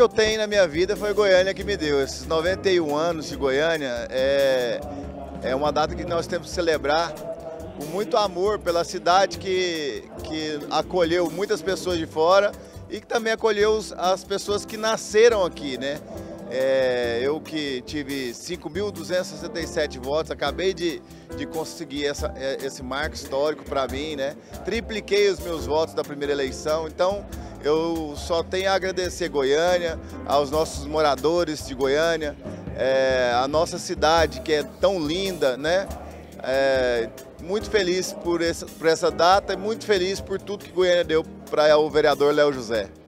eu tenho na minha vida foi Goiânia que me deu. Esses 91 anos de Goiânia é uma data que nós temos que celebrar com muito amor pela cidade que acolheu muitas pessoas de fora e que também acolheu as pessoas que nasceram aqui, né? Eu que tive 5.267 votos, acabei de conseguir esse marco histórico para mim, né? Tripliquei os meus votos da primeira eleição, então eu só tenho a agradecer Goiânia, aos nossos moradores de Goiânia, a nossa cidade que é tão linda, né? Muito feliz por essa data e muito feliz por tudo que Goiânia deu para o vereador Léo José.